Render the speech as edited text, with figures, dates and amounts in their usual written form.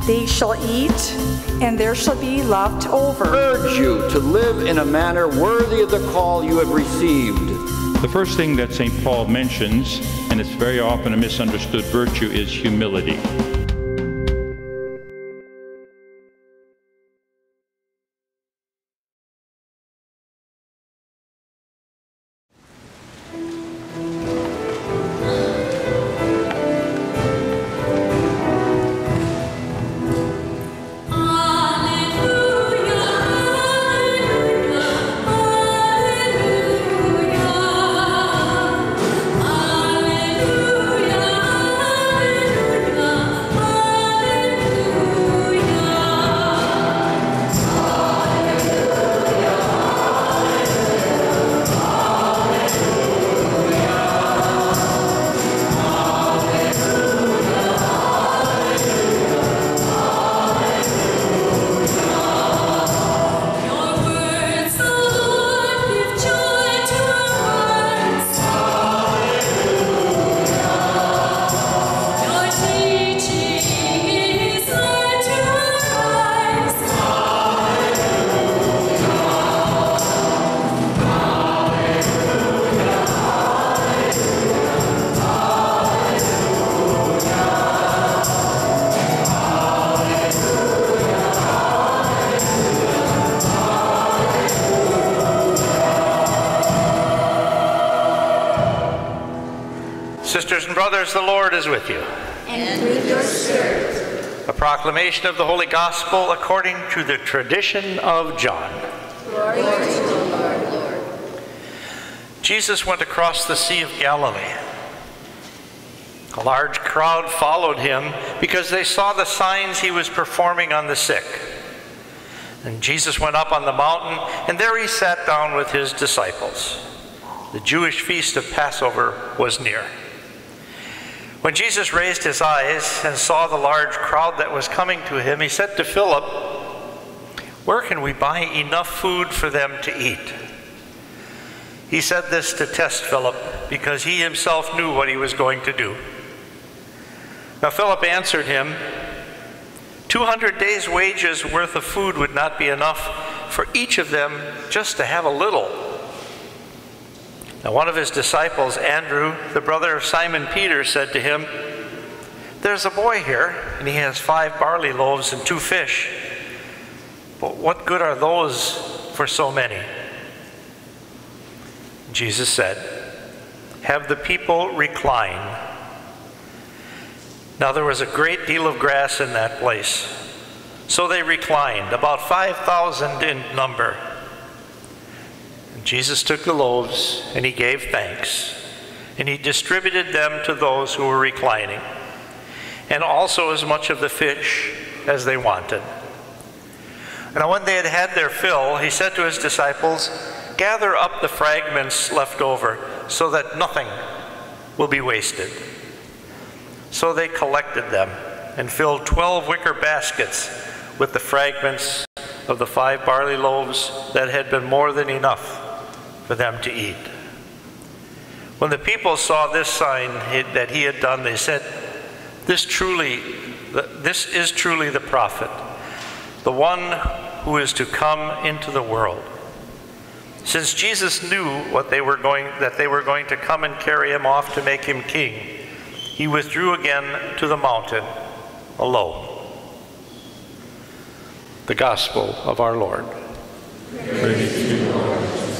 They shall eat, and there shall be left over. Urge you to live in a manner worthy of the call you have received. The first thing that St. Paul mentions, and it's very often a misunderstood virtue, is humility. Sisters and brothers, the Lord is with you. And with your spirit. A proclamation of the Holy Gospel according to the tradition of John. Glory to the Lord. Jesus went across the Sea of Galilee. A large crowd followed him because they saw the signs he was performing on the sick. And Jesus went up on the mountain, and there he sat down with his disciples. The Jewish feast of Passover was near. When Jesus raised his eyes and saw the large crowd that was coming to him, he said to Philip, "Where can we buy enough food for them to eat?" He said this to test Philip because he himself knew what he was going to do. Now Philip answered him, 200 days' wages worth of food would not be enough for each of them just to have a little. Now one of his disciples, Andrew, the brother of Simon Peter, said to him, "There's a boy here, and he has 5 barley loaves and 2 fish. But what good are those for so many?" Jesus said, "Have the people recline." Now there was a great deal of grass in that place. So they reclined, about 5,000 in number. And Jesus took the loaves, and he gave thanks, and he distributed them to those who were reclining, and also as much of the fish as they wanted. Now when they had had their fill, he said to his disciples, "Gather up the fragments left over, so that nothing will be wasted." So they collected them and filled 12 wicker baskets with the fragments of the 5 barley loaves that had been more than enough for them to eat. When the people saw this sign that he had done, they said, this is truly the prophet, the one who is to come into the world." Since Jesus knew that they were going to come and carry him off to make him king, he withdrew again to the mountain alone. The Gospel of our Lord. Praise to you, Lord.